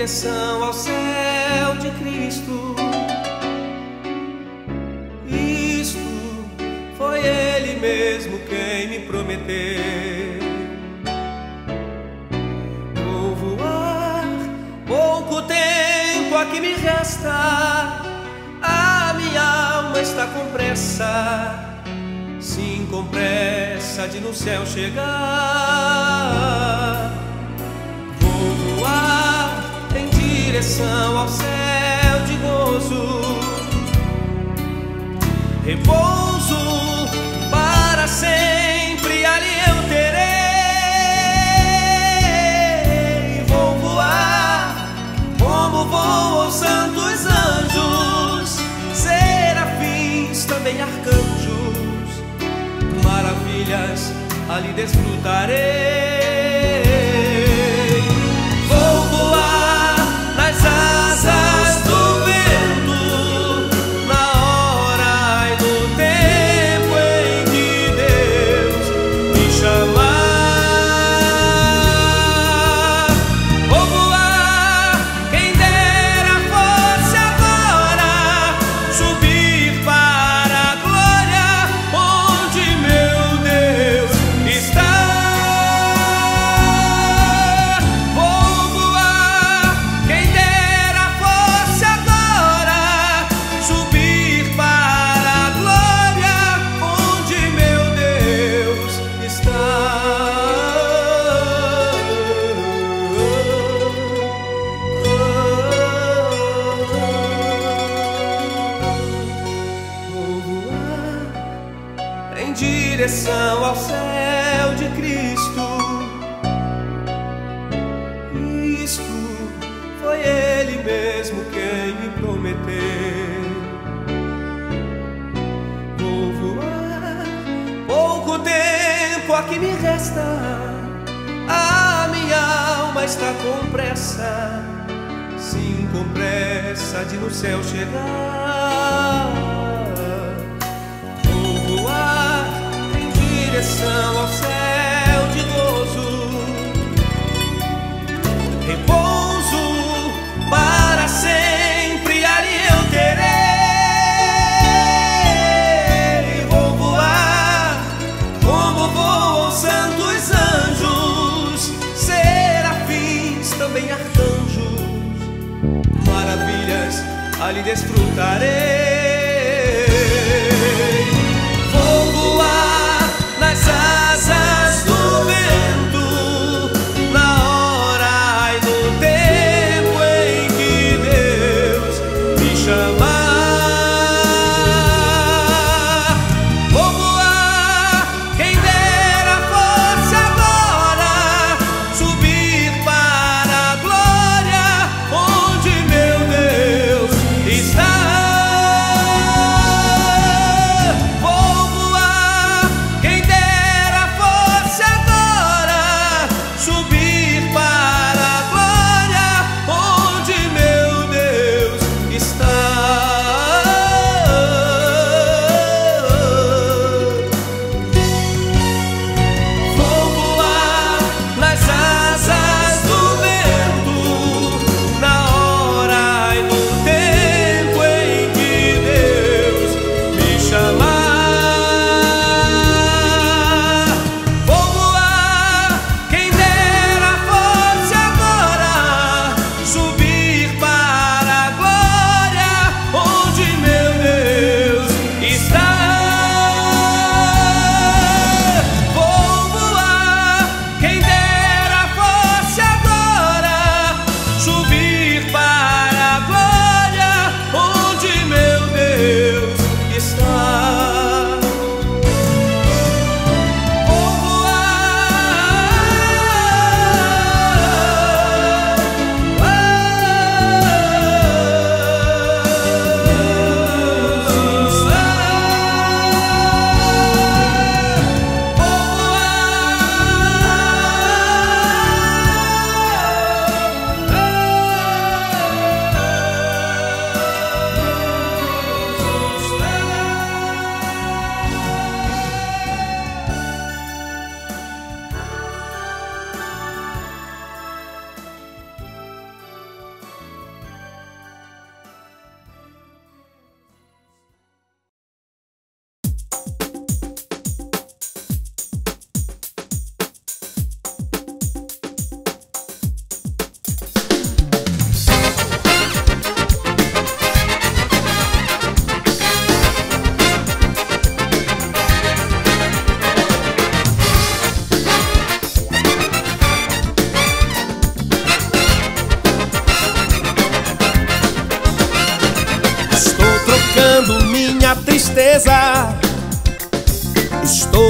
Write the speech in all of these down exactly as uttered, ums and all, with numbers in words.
direção ao céu de Cristo. Isto foi Ele mesmo quem me prometeu. Vou voar, pouco tempo aqui me resta, a minha alma está com pressa, sim, com pressa de no céu chegar. Vou voar em direção ao céu de gozo, repouso para sempre ali eu terei. Vou voar como voam os santos anjos, serafins, também arcanjos, maravilhas ali desfrutarei. Vou voar nas asas do vento, na hora e no tempo em que Deus me chamar. Vou voar, quem dera fosse agora, subir para a glória onde meu Deus está. Vou voar, quem dera fosse agora, subir para a glória onde meu Deus está. Vou voar em direção ao céu de Cristo. Isto foi Ele mesmo quem me prometeu. Vou voar, pouco tempo aqui me resta, a minha alma está com pressa, sim, com pressa de no céu chegar. Vou voar em direção ao céu de gozo, repouso para sempre ali eu terei. Vou voar como voam os santos anjos, serafins, também arcanjos, maravilhas ali desfrutarei. Vou voar nas asas do vento, na hora e no tempo em que Deus me chamar. Vou voar, quem dera fosse agora, subir para a glória onde meu Deus está.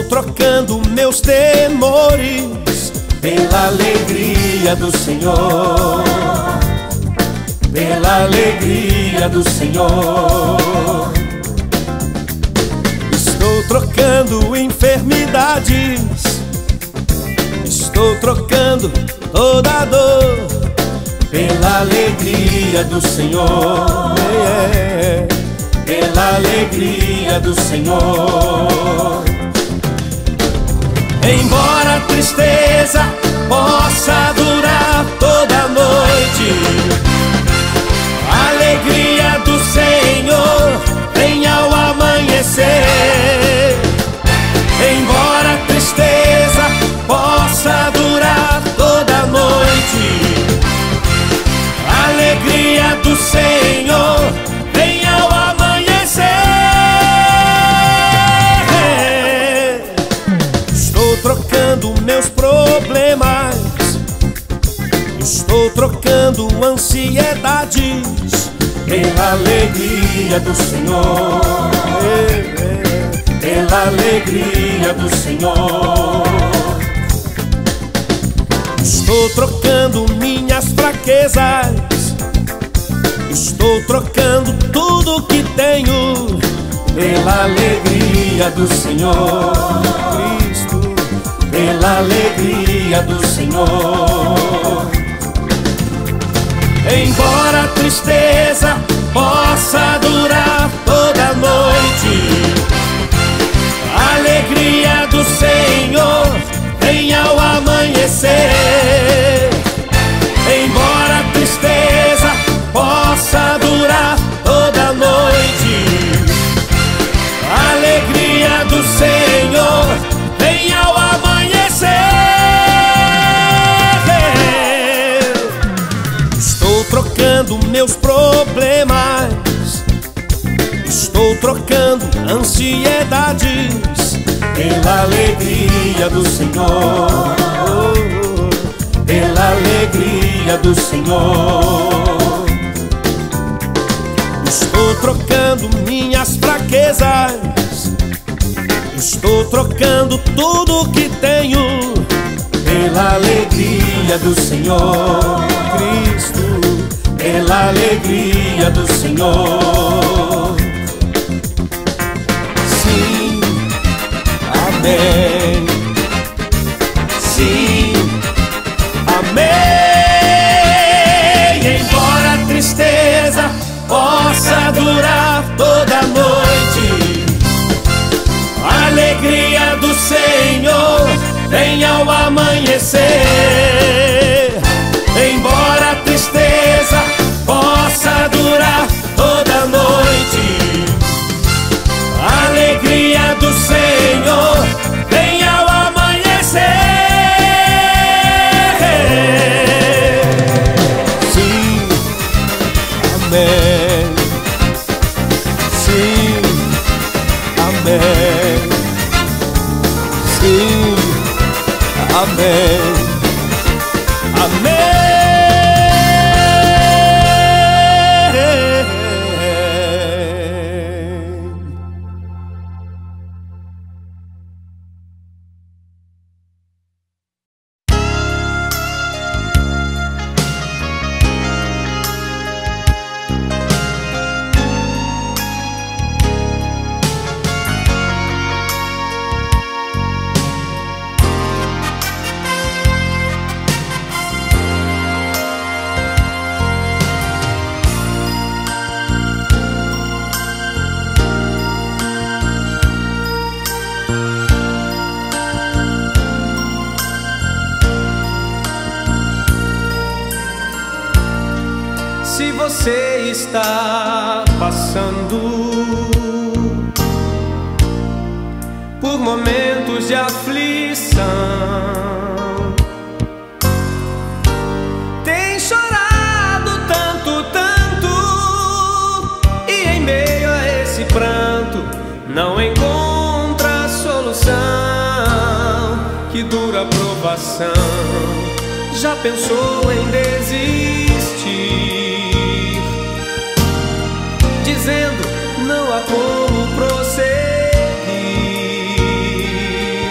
trocando meus temores pela alegria do Senhor, pela alegria do Senhor. Estou trocando enfermidades, estou trocando toda a dor pela alegria do Senhor, é, pela alegria do Senhor. Embora a tristeza possa durar toda a noite, a alegria do Senhor vem ao amanhecer. Embora a tristeza possa durar toda a noite, a alegria do Senhor vem ao amanhecer. Estou trocando meus problemas, estou trocando ansiedades pela alegria do Senhor, pela alegria do Senhor. Estou trocando minhas fraquezas, estou trocando tudo que tenho pela alegria do Senhor, Cristo, pela alegria do Senhor. Embora a tristeza possa durar toda a noite, a alegria do Senhor vem ao amanhecer. Embora a tristeza possa durar toda a noite, a alegria do Senhor vem ao amanhecer. Estou trocando meus problemas, estou trocando ansiedades pela alegria do Senhor, pela alegria do Senhor. Estou trocando minhas fraquezas, estou trocando tudo que tenho pela alegria do Senhor, Cristo, pela alegria do Senhor. Sim, amém. Sim, amém. Embora a tristeza possa durar toda a noite, a alegria do Senhor vem ao amanhecer. Embora a tristeza possa durar toda a noite, a alegria do Senhor vem ao amanhecer. Sim, amém. Sim, amém. Sim, amém. Amém. Se você está passando por momentos de aflição, tem chorado tanto, tanto, e em meio a esse pranto não encontra solução. Que dura provação. Já pensou em desistir, dizendo não há como prosseguir?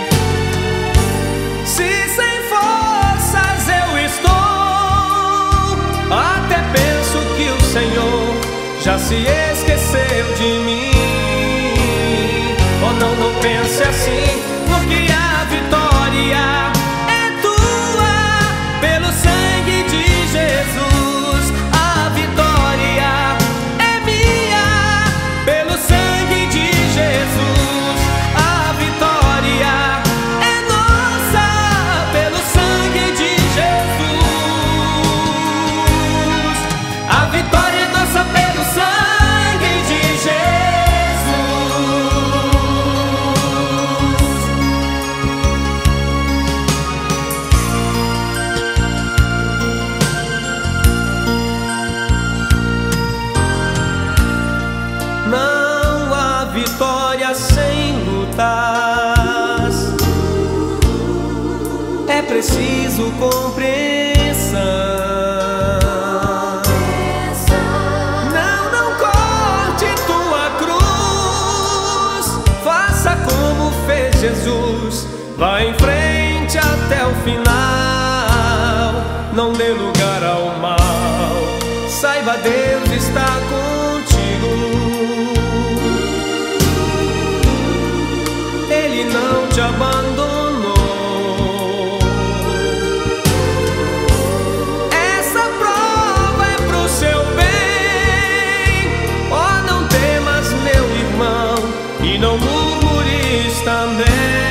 é preciso compreensão. Não, não corte tua cruz, faça como fez Jesus. Vá em frente até o final, não dê lugar ao mal. Saiba, Deus está contigo, Ele não te abandonou. Essa prova é pro seu bem. Oh, não temas, meu irmão, e não murmures também.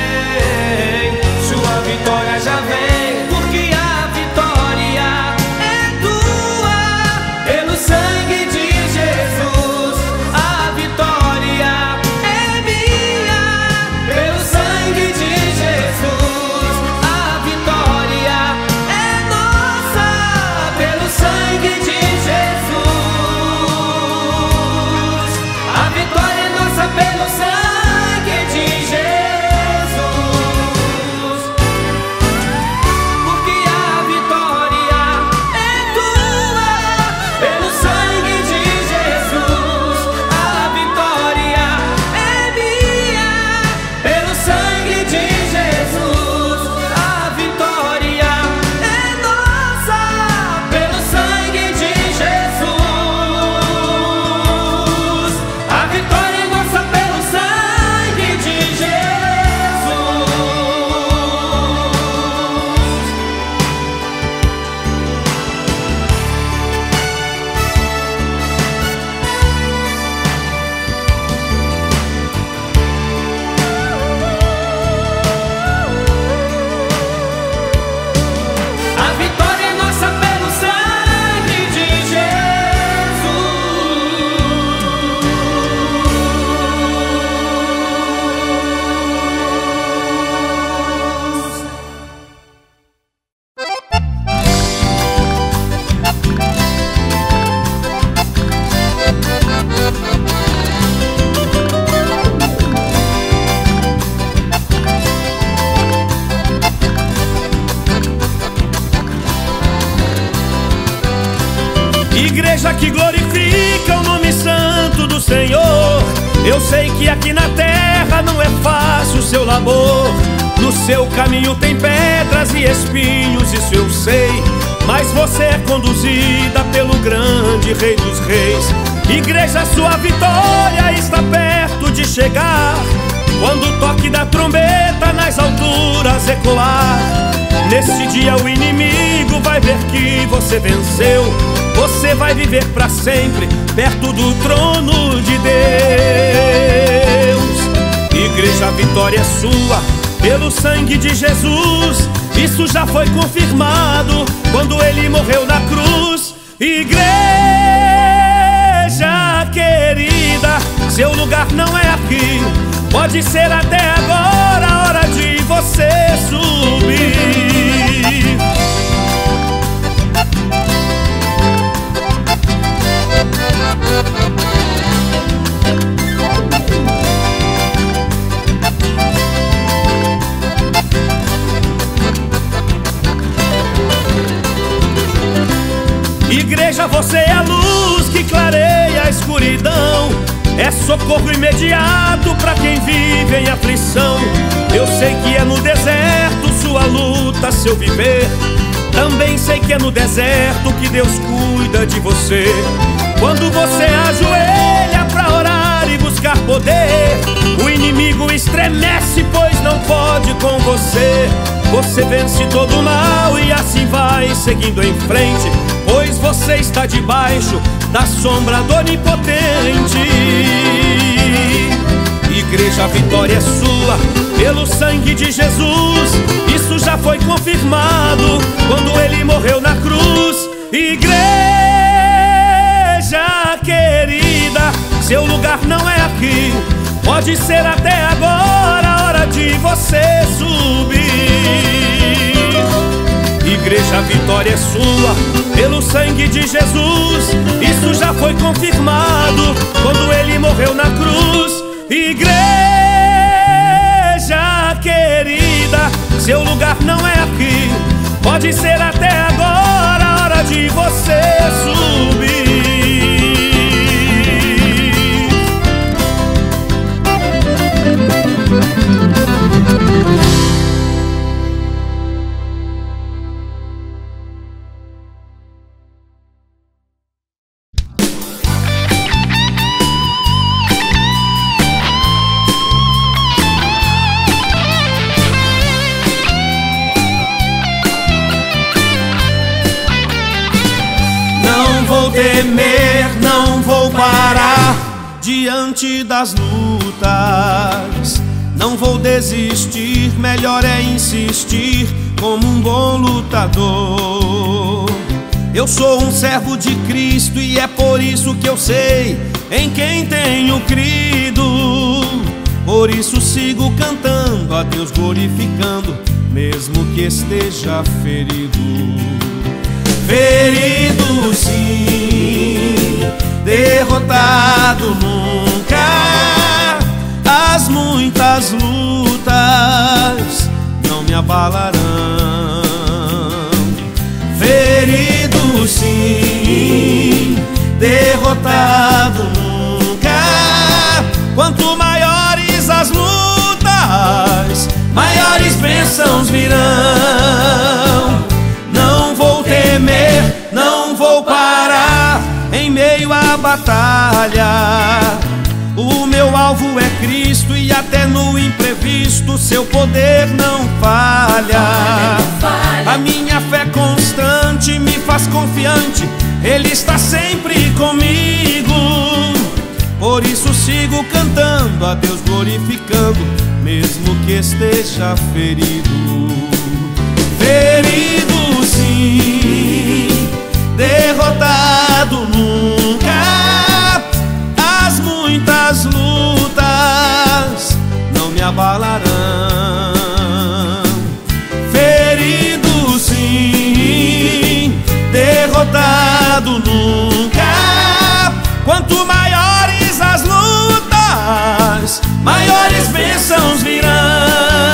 Sua vitória já vem, porque a vitória é tua. Pelo sangue de Jesus, a vitória é minha. Pelo sangue de Jesus, a vitória é nossa. Pelo sangue de Jesus, a vitória é nossa. Pelo sangue de Jesus. Igreja que glorifica o nome santo do Senhor. Eu sei que aqui na terra não é fácil o seu labor. No seu caminho tem pedras e espinhos, isso eu sei. Mas você é conduzida pelo grande Rei dos Reis. Igreja, sua vitória está perto de chegar, quando o toque da trombeta nas alturas ecoar. Nesse dia o inimigo vai ver que você venceu. Você vai viver pra sempre perto do trono de Deus. Igreja, a vitória é sua pelo sangue de Jesus. Isso já foi confirmado quando Ele morreu na cruz. Igreja querida, seu lugar não é aqui. Pode ser até agora a hora de você subir. Igreja, você é a luz que clareia a escuridão. É socorro imediato para quem vive em aflição. Eu sei que é no deserto sua luta, seu viver. Também sei que é no deserto que Deus cuida de você. Quando você ajoelha pra orar e buscar poder, o inimigo estremece, pois não pode com você. Você vence todo o mal e assim vai seguindo em frente, pois você está debaixo da sombra do Onipotente. Igreja, a vitória é sua pelo sangue de Jesus. Isso já foi confirmado quando Ele morreu na cruz. Igreja querida, seu lugar não é aqui. Pode ser até agora a hora de você subir. Igreja, a vitória é sua pelo sangue de Jesus. Isso já foi confirmado quando Ele morreu na cruz. Igreja igreja querida, seu lugar não é aqui. Pode ser até agora a hora de você subir. Temer, não vou parar diante das lutas. Não vou desistir, melhor é insistir como um bom lutador. Eu sou um servo de Cristo e é por isso que eu sei em quem tenho crido. Por isso sigo cantando a Deus, glorificando, mesmo que esteja ferido. Ferido sim, derrotado nunca. As muitas lutas não me abalarão. Ferido sim, derrotado nunca. Quanto maiores as lutas, maiores bênçãos virão. Não vou temer, não vou parar em meio à batalha. O meu alvo é Cristo e até no imprevisto seu poder não falha. A minha fé constante me faz confiante, Ele está sempre comigo. Por isso sigo cantando a Deus, glorificando, mesmo que esteja ferido. Ferido sim, derrotado nunca. As muitas lutas não me abalarão. Ferido sim, derrotado nunca. Quanto maiores as lutas, maiores bênçãos virão.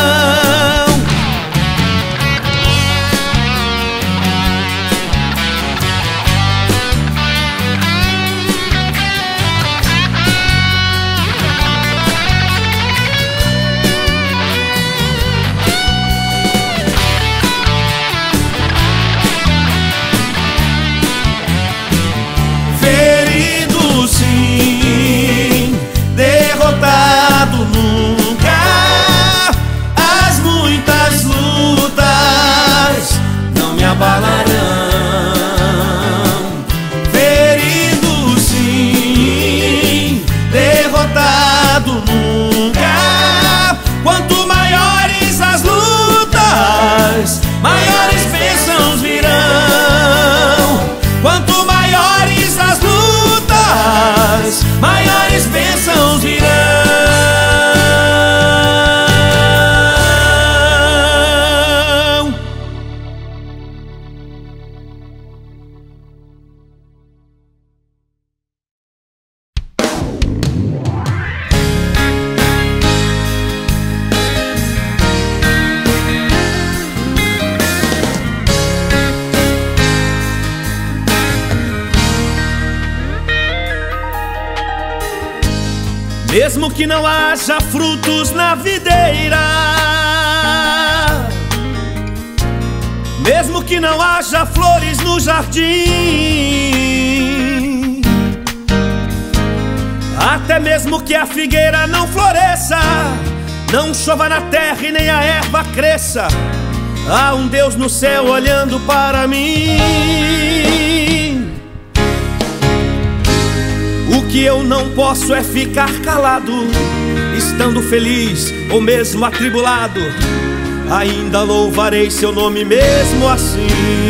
Ferido sim, derrotado nunca. Quanto maiores as lutas, maiores bênçãos virão. Quanto maiores as lutas, maiores bênçãos virão. Mesmo que não haja frutos na videira, mesmo que não haja flores no jardim, até mesmo que a figueira não floresça, não chova na terra e nem a erva cresça, há um Deus no céu olhando para mim. O que eu não posso é ficar calado, estando feliz ou mesmo atribulado, ainda louvarei seu nome mesmo assim.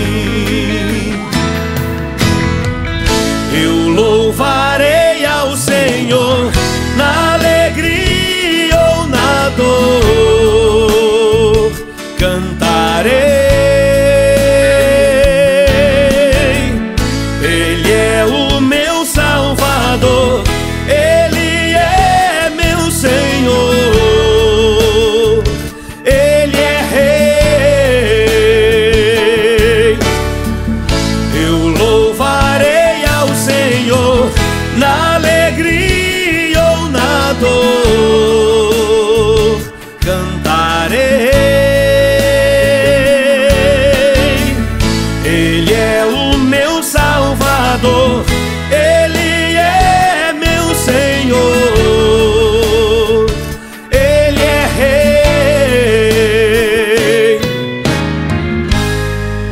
Eu louvarei ao Senhor na alegria ou na dor, cantarei. Ele é o meu Salvador, Ele é meu Senhor.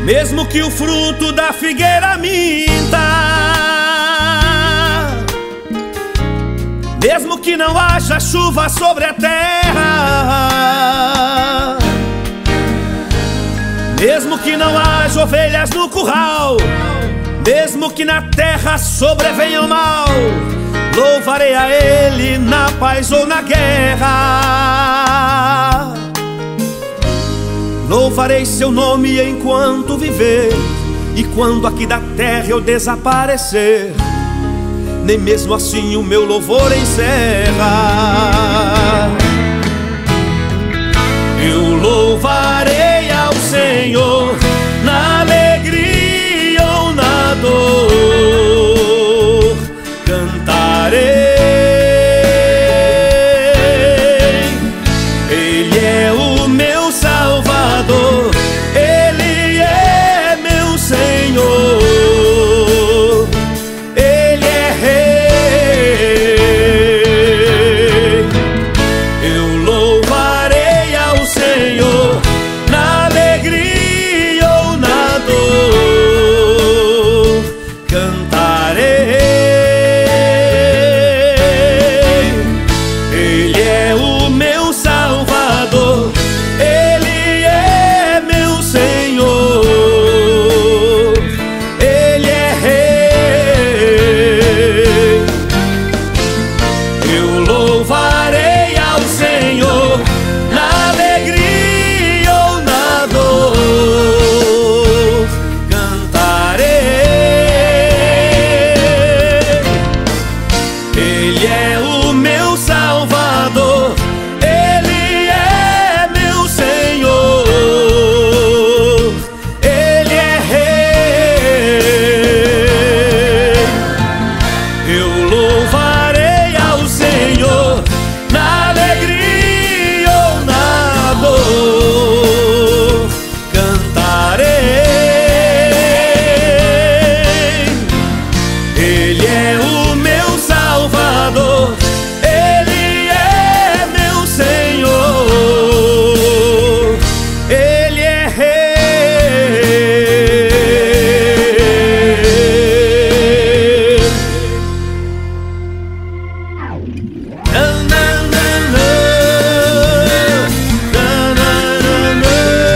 mesmo que o fruto da figueira minta, mesmo que não haja chuva sobre a terra, mesmo que não haja ovelhas no curral, mesmo que na terra sobrevenha o mal, louvarei a Ele na paz ou na guerra. Louvarei seu nome enquanto viver, e quando aqui da terra eu desaparecer, nem mesmo assim o meu louvor encerra. Eu louvarei ao Senhor na alegria ou na dor, cantarei. Ele é o meu Salvador, Ele é meu Senhor, Ele é Rei. Eu louvarei ao Senhor na alegria ou na dor, cantarei. Ele é o meu Salvador, Ele é meu Senhor, Ele é Rei. Eu louvarei ao Senhor na alegria ou na dor, cantarei. Ele é o meu Salvador, Ele é meu Senhor, Ele é Rei. Eu louvarei ao Senhor na alegria ou na dor, cantarei. Ele é o meu Salvador, Ele é meu Senhor, Ele é Rei. Na, na, na, na. Na, na, na, na.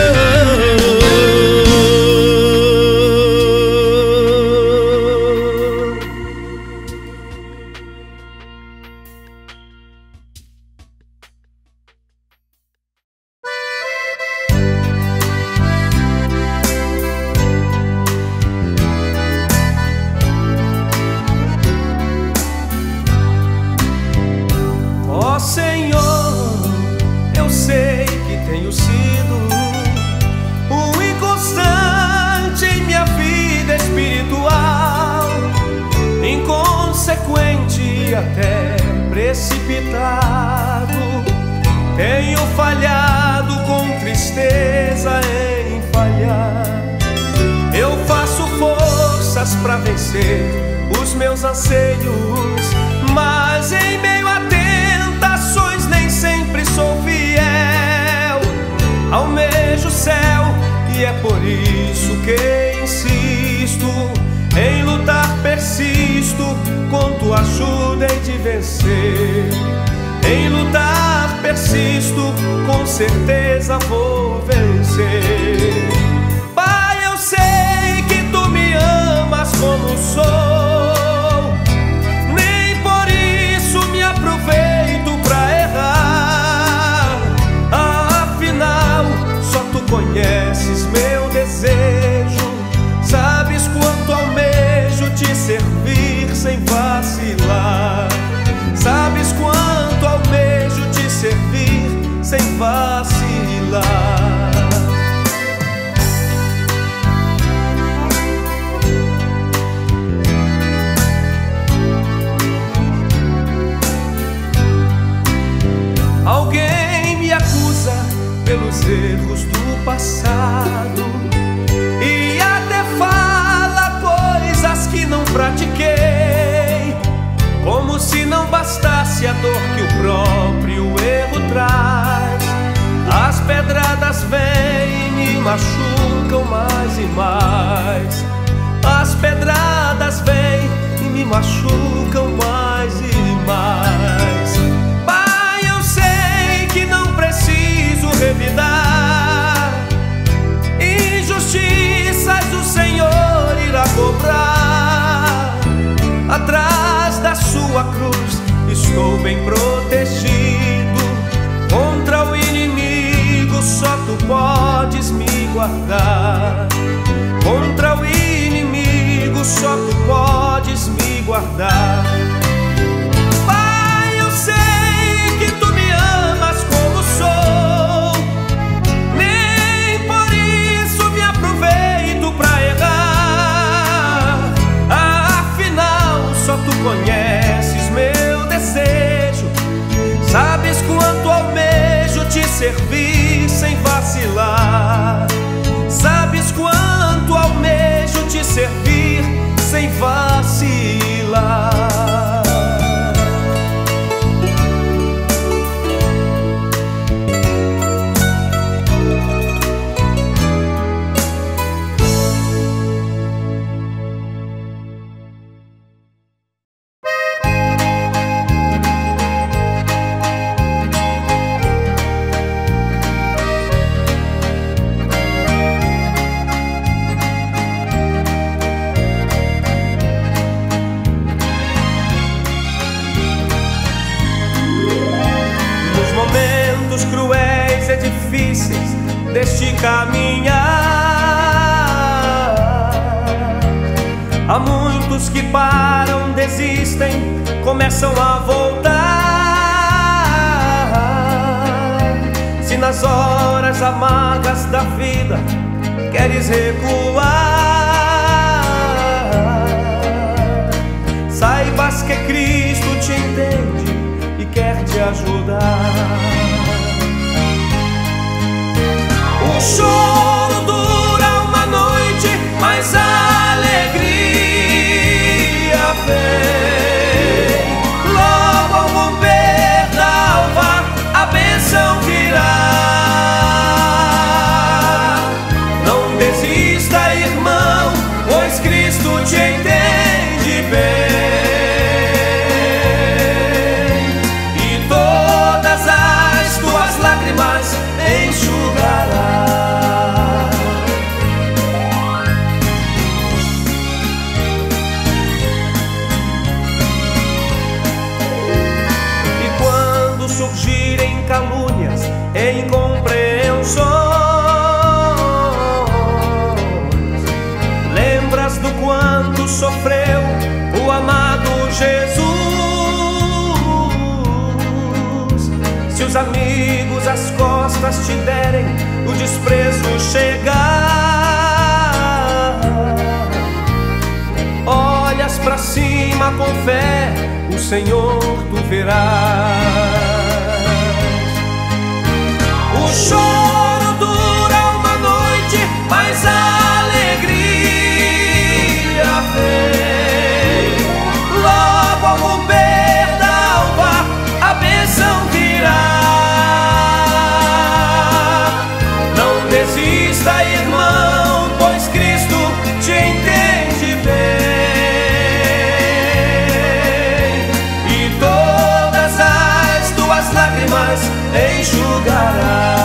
Ó Senhor, eu sei que tenho sido um inconstante em minha vida espiritual, inconsequente e até precipitado. Tenho falhado com tristeza em falhar. Eu faço forças para vencer os meus anseios, mas em meio a tentações nem sempre sou fiel. Almejo o céu e é por isso que insisto em lutar, persisto, com tua ajuda hei de vencer. Em lutar, persisto, com certeza vou vencer. Pai, eu sei que tu me amas como sou, nem por isso me aproveito pra errar. Afinal, só tu conheces meu desejo, sabes quanto almejo te servir sem vacilar. Sabes quanto almejo te servir sem vacilar. Alguém me acusa pelos erros do passado e até fala coisas que não pratiquei, como se não bastasse a dor que o próprio erro traz. As pedradas vêm e me machucam machucam mais e mais. As pedradas vêm e me machucam mais e mais. Pai, eu sei que não preciso revidar. Injustiças o Senhor irá cobrar. Atrás da sua cruz estou bem protegido. Contra o inimigo só tu podes me guardar. Contra o inimigo só tu podes me guardar. Pai, eu sei que tu me amas como sou. Nem por isso me aproveito pra errar. Afinal, só tu conheces meu desejo. Sabes quanto almejo te servir sem vacilar. Sabes quanto almejo te servir sem vacilar. Cruéis e difíceis deste caminhar, há muitos que param, desistem, começam a voltar. Se nas horas amargas da vida queres recuar, saibas que Cristo te entende e quer te ajudar. O choro dura uma noite, mas a alegria vem. Logo ao romper da alva, a bênção virá. Não desista, irmão, pois Cristo te entende bem. E todas as tuas lágrimas enxugará. E quando surgirem calúnias e incompreensões, lembras do quanto sofreu o amado Jesus. Se os amigos as costas te derem, o desprezo chegar, olhas pra cima com fé, o Senhor tu verás. O choro dura uma noite, mas a alegria vem. Logo ao romper da alva, a bênção virá. Não desista, irmão, pois Cristo te entende bem. E todas as tuas lágrimas enxugará.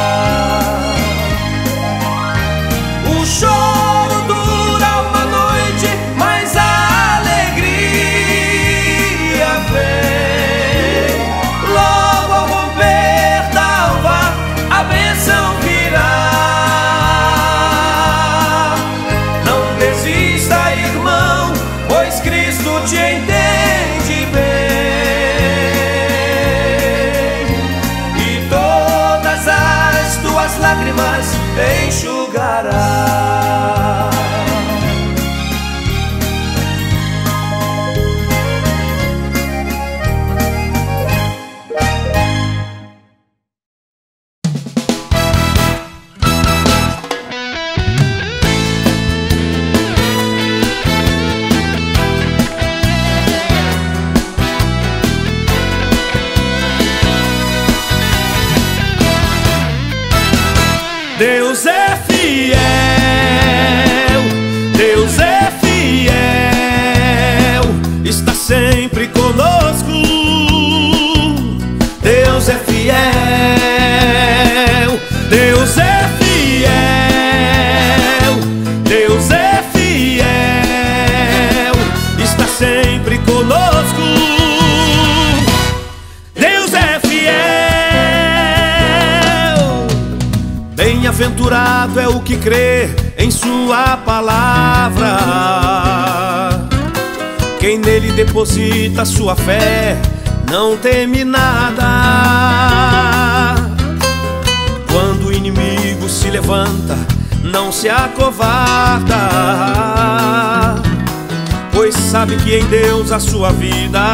O choro dura uma noite, mas a alegria vem. Logo ao romper da alva, a bênção virá. Não desista, irmão, pois Cristo te entende bem. E todas as tuas lágrimas enxugará. Deus é fiel. fato é o que crê em sua palavra. Quem nele deposita sua fé não teme nada. Quando o inimigo se levanta, não se acovarda, pois sabe que em Deus a sua vida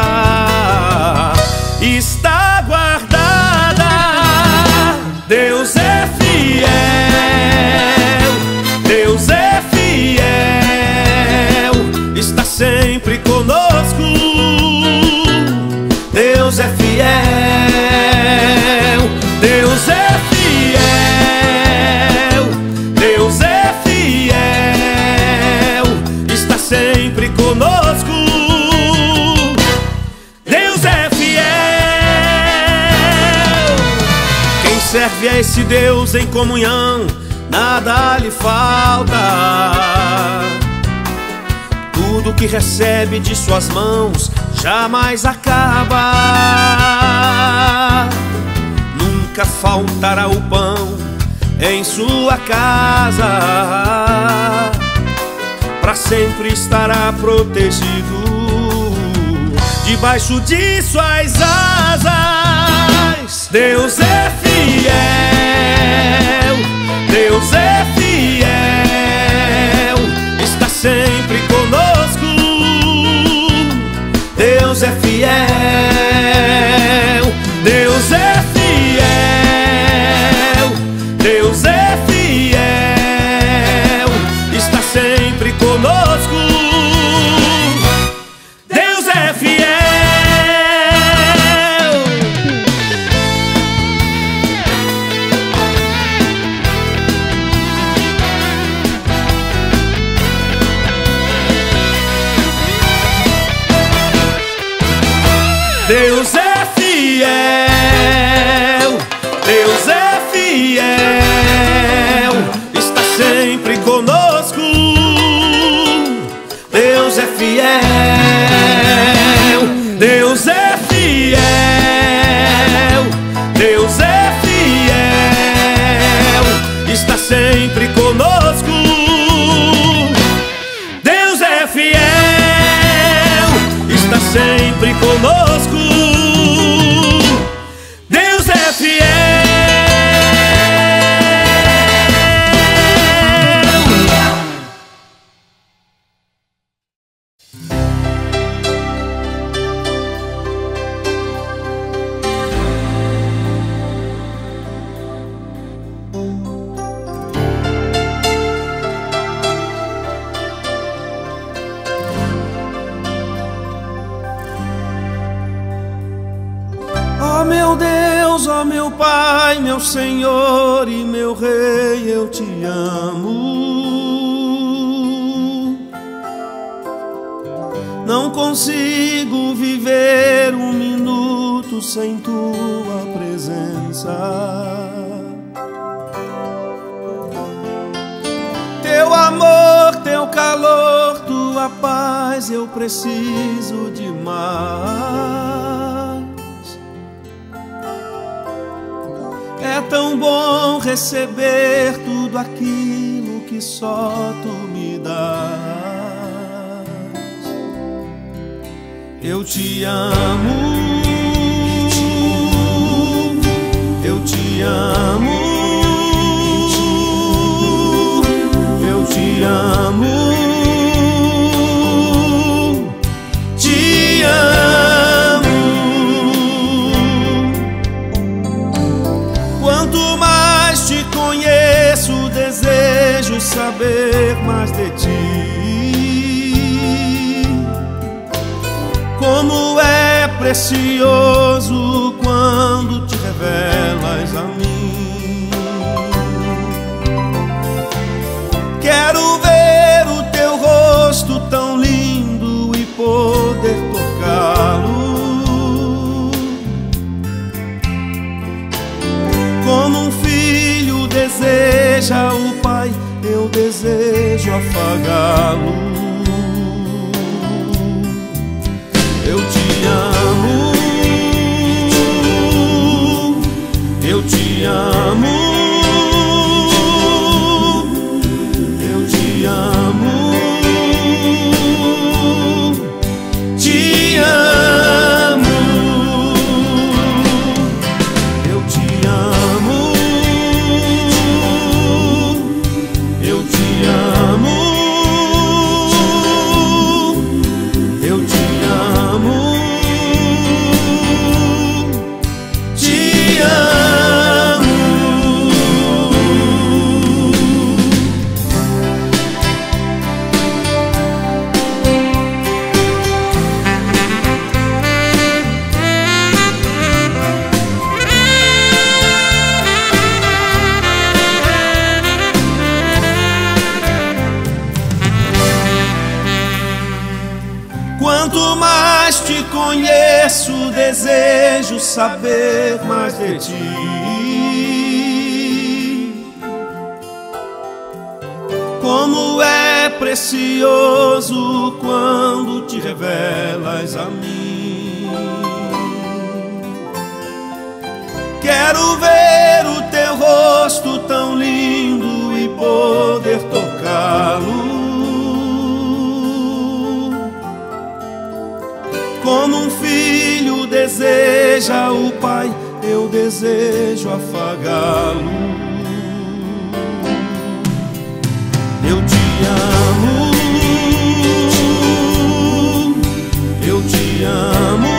está guardada. Deus é fiel, Deus é fiel, está sempre conosco. Deus é fiel, Deus é fiel, Deus é fiel, está sempre conosco. Deus é fiel. Quem serve a esse Deus em comunhão, nada lhe falta. Tudo que recebe de suas mãos jamais acaba. Nunca faltará o pão em sua casa, para sempre estará protegido debaixo de suas asas. Deus é fiel, Deus é fiel, está sempre conosco. Deus é fiel, Deus é fiel, Deus é fiel, está sempre conosco. Deus é fiel. Deus é fiel, Deus é fiel, está sempre conosco. Deus é fiel, Deus é fiel, Deus é fiel, está sempre conosco. Deus é fiel, está sempre conosco. Deus é fiel. Ó meu Deus, ó meu Pai, meu Senhor e meu Rei, eu te amo. Não consigo viver um minuto sem tua presença. Teu amor, teu calor, tua paz, eu preciso demais. É tão bom receber tudo aquilo que só tu me dás. Eu te amo, eu te amo, eu te amo, te amo. Quanto mais te conheço, desejo saber mais de ti. Como é precioso quando te revelas a mim. Quero ver o teu rosto tão lindo e poder tocá-lo. Como um filho deseja o pai, eu desejo afagá-lo. Eu te amo, eu te amo, te amo, te amo, eu te amo, eu te amo, eu te amo, te amo. Quanto mais te conheço, desejo saber mais de ti. Como é precioso quando te revelas a mim. Quero ver o teu rosto tão lindo e poder tocá-lo. Como um filho deseja o pai, eu desejo afagá-lo. Eu te amo, eu te amo,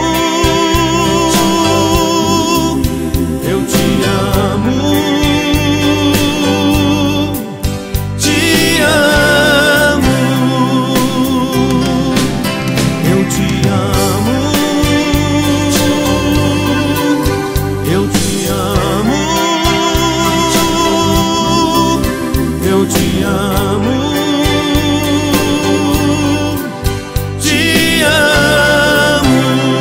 eu te amo, te amo, eu te amo. Eu te amo, eu te amo, te amo.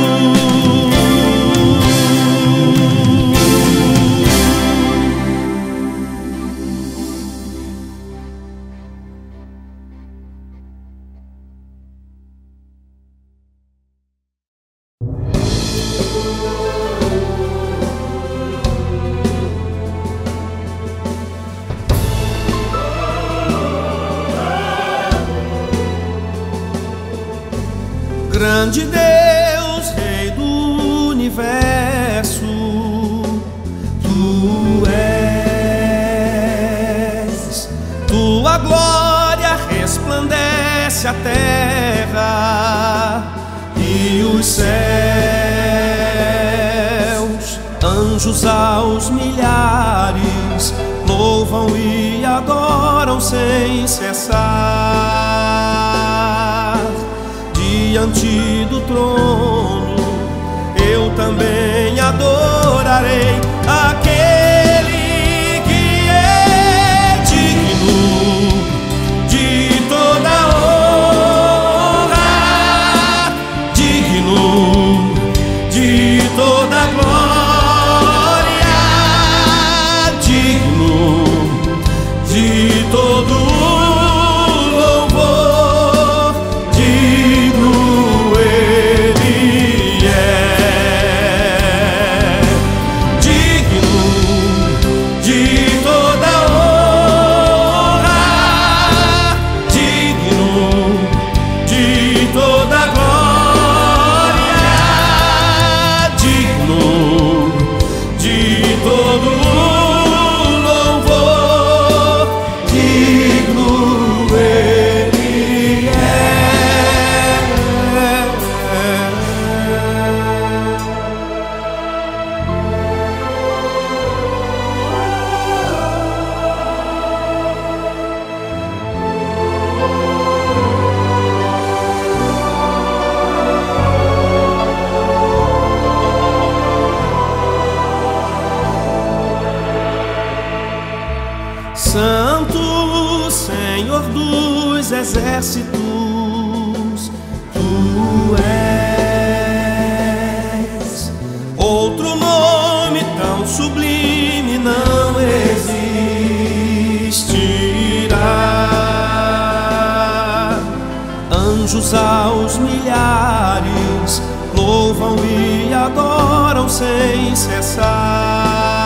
Grande Deus, Rei do universo, Tu és. Tua glória resplandece a terra e os céus. Anjos aos milhares louvam e adoram sem cessar. Diante do trono eu também adorarei aquele que é digno de toda honra, digno de toda glória, digno de todo Santo, Senhor dos exércitos, Tu és. Outro nome tão sublime não existirá. Anjos aos milhares louvam e adoram sem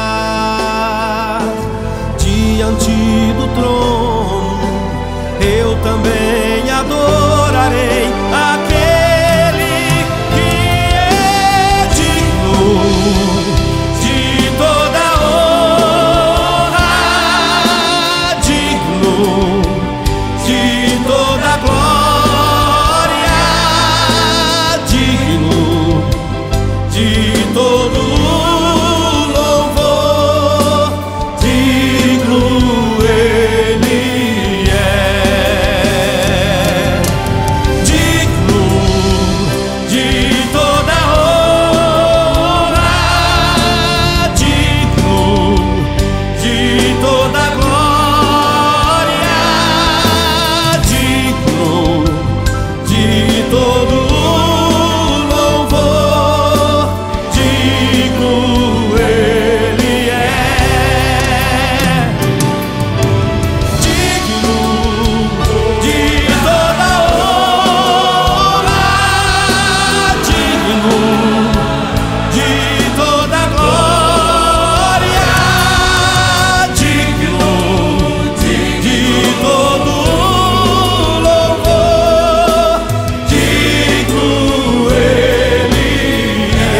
cessar. Diante do trono eu eu também adorarei aquele que é digno de toda honra, digno de toda glória, digno de todo louvor, digno Ele é, digno de toda honra, digno de toda glória, digno de todo louvor, digno Ele é, digno de toda honra, digno de toda glória, digno de todo louvor, digno Ele é,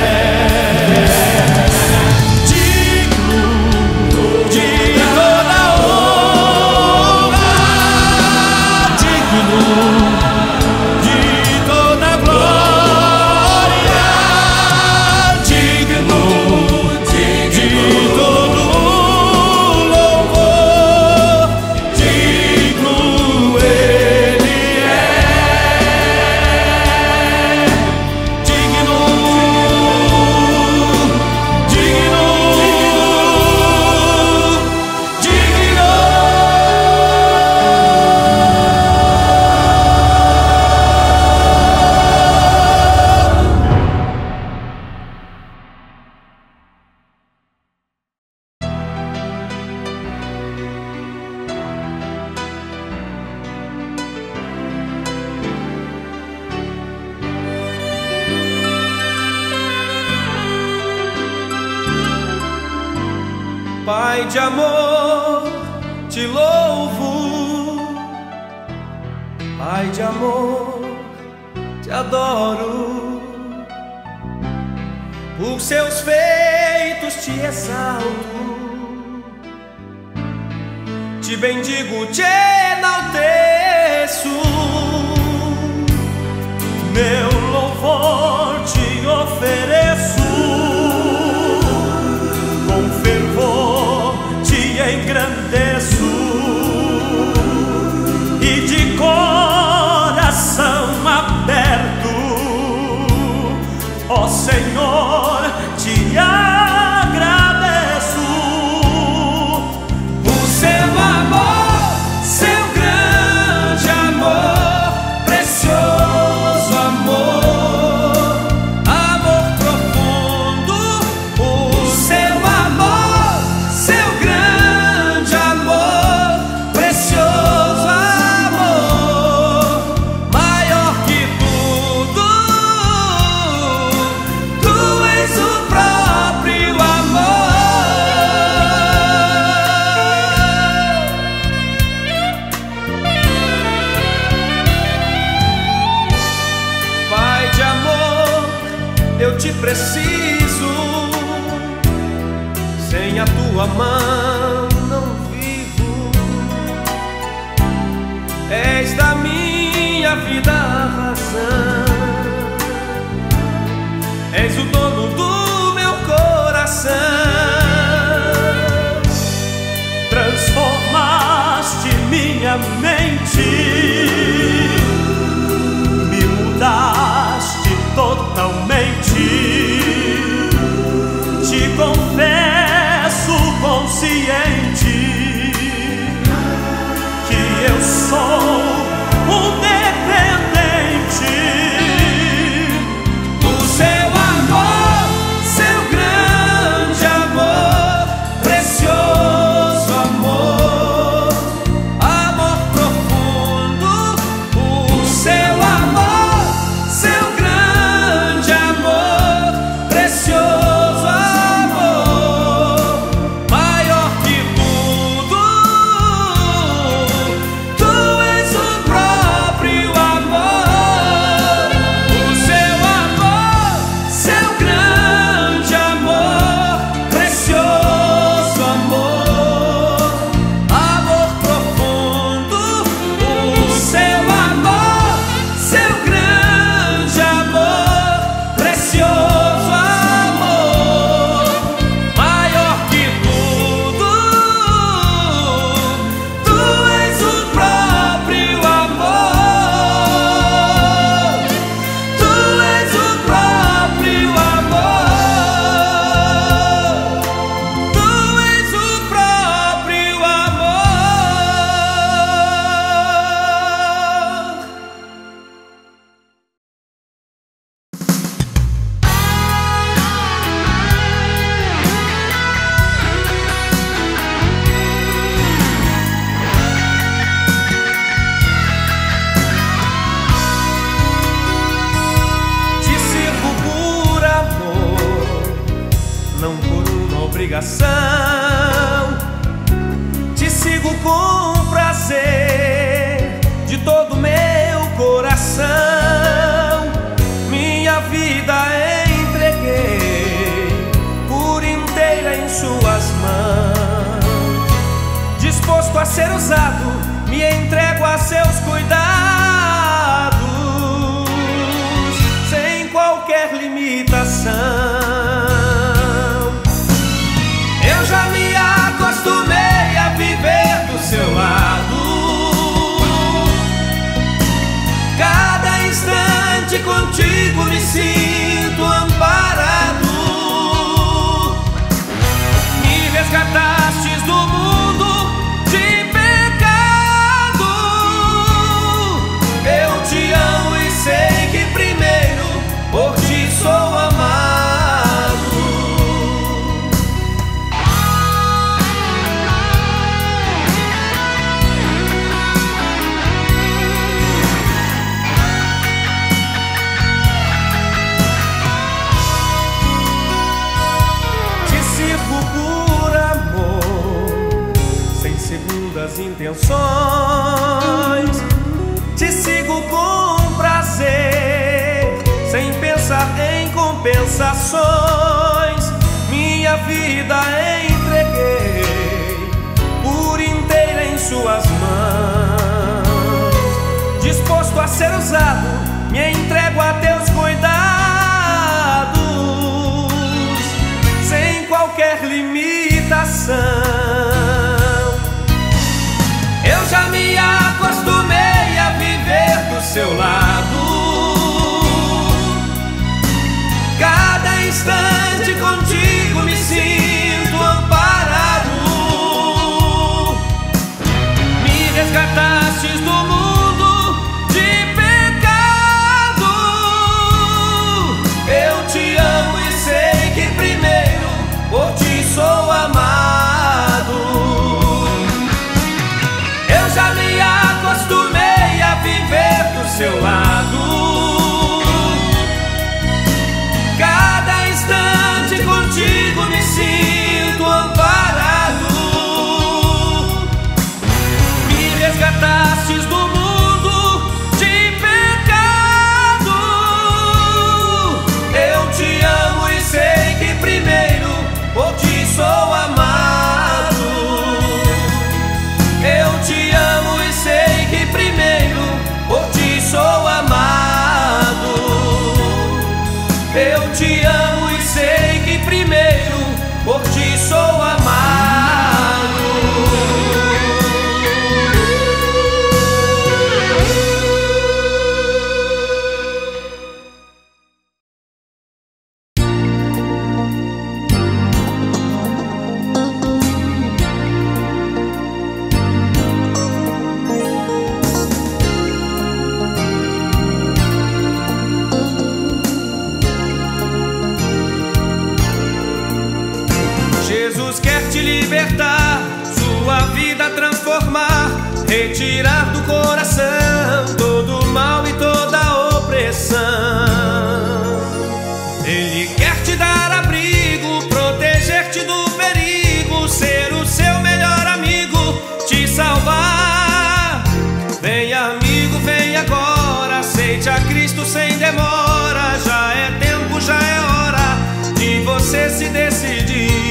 digno de toda honra, digno de toda glória, digno de todo louvor, digno Ele é, digno, digno, digno. Pai de amor, te louvo. Pai de amor, te adoro. Por seus feitos te exalto, te bendigo, te enalteço. Meu louvor te ofereço, com fervor te engrandeço e de coração aberto, ó Senhor, te agradeço. O seu amor, seu grande amor, precioso amor, amor profundo. O seu amor, seu grande amor, precioso amor, maior que tudo. Tu és o próprio amor. Pai de amor, eu te preciso. Sem a tua mão não vivo. És da minha vida a razão. És o dono do meu coração. Transformaste minha mente, me mudaste totalmente. Te confesso consciente que eu sou um dependente do seu amor, seu grande amor, precioso amor, amor profundo. obrigação. Te sigo com prazer de todo meu coração. Minha vida entreguei por inteira em suas mãos. Disposto a ser usado, me entrego a seus cuidados, sem qualquer limitação. Eu já me acostumei a viver do seu lado. Cada instante contigo me sinto amparado. Me resgatastes do mundo de pecado. Eu te amo e sei que primeiro por ti sou amado. Te sirvo por amor, sem segundas intenções. Te sigo com prazer, sem pensar em compensações. Minha vida entreguei por inteira em suas mãos. Disposto a ser usado, me entrego a teus cuidados, sem qualquer limitação. Eu já me acostumei a viver do seu lado. Cada instante contigo me sinto amparado. Me resgatastes do mundo de pecado. Eu te amo e sei que primeiro por ti sou amado. Eu já me acostumei a viver do seu lado. Cada instante contigo me sinto amparado. Me resgatastes do mundo de pecado. Eu te amo e sei que primeiro por ti sou amado. Eu te amo e sei que primeiro por ti sou amado. Eu te amo e sei que primeiro por ti sou amado. Jesus quer te libertar, sua vida transformar, retirar do coração todo o mal e toda a opressão. Ele quer te dar abrigo, proteger-te do perigo, ser o seu melhor amigo, te salvar. Vem amigo, vem agora, aceite a Cristo sem demora. Já é tempo, já é hora de você se decidir.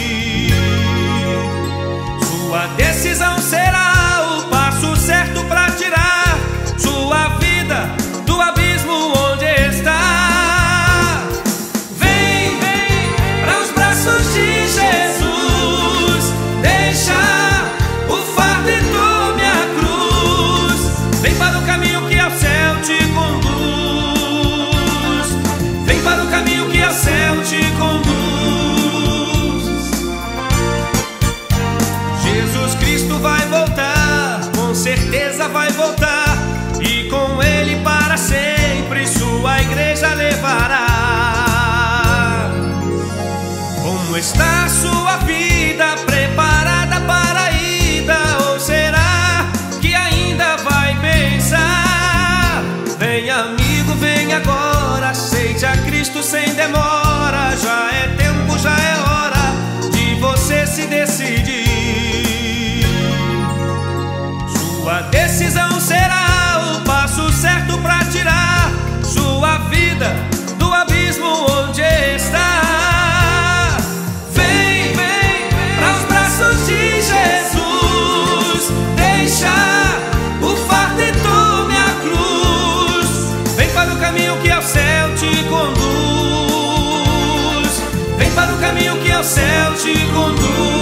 Sua decisão será o passo certo para tirar sua vida do abismo onde está. Vem, vem para os braços de Jesus, deixa o fardo e tome a cruz. Vem para o caminho que ao céu te conduz. Vem para o caminho que ao céu te conduz. Jesus Cristo vai voltar, com certeza vai voltar, e com Ele para sempre sua igreja levará. Como está sua vida, preparada para a ida? Ou será que ainda vai pensar? Vem amigo, vem agora, aceite a Cristo sem demora. Já é tempo, já é hora de Sua decisão será o passo certo para tirar sua vida do abismo onde está. Vem, vem, para os braços de Jesus, deixa o fardo e tome a cruz. Vem para o caminho que ao céu te conduz. Vem para o caminho que ao céu te conduz.